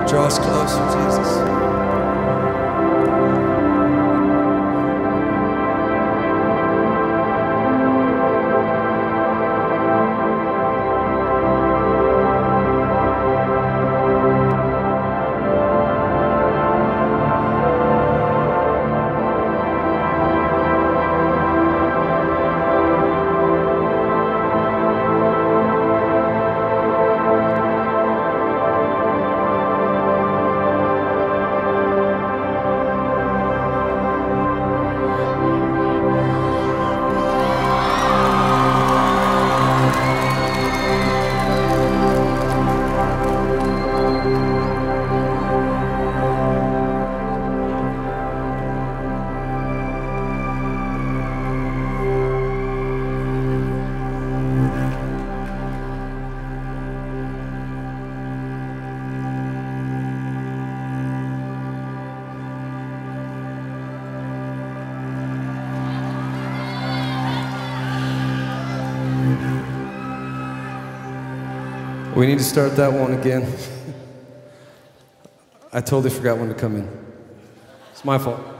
Draw us closer, Jesus. We need to start that one again. I totally forgot when to come in. It's my fault.